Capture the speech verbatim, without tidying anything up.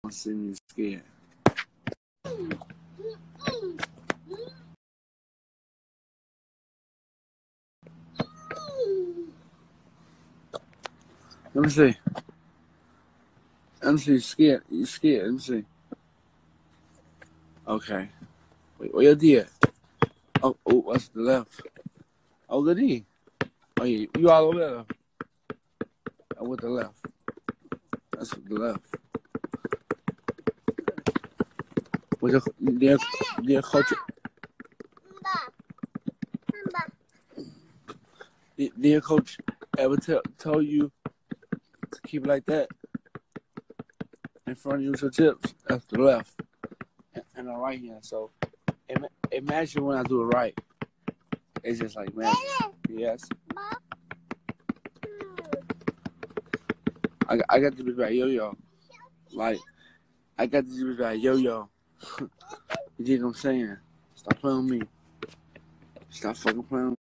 see me scared. Let me see. Let me see. You scared? You scared? Let me see. Okay. Wait, where your D at? Oh, oh, what's the left? Oh, the D. Oh, yeah, you all over there. I went the left. That's the left. Was your dear, dear coach? Dear coach ever tell told you to keep it like that in front of you with your tips? That's the left and the right hand. So imagine when I do it right. It's just like, man, yes. I, I got to be like yo-yo. Like, I got to be like yo-yo. You get what I'm saying? Stop playing with me. Stop fucking playing with me.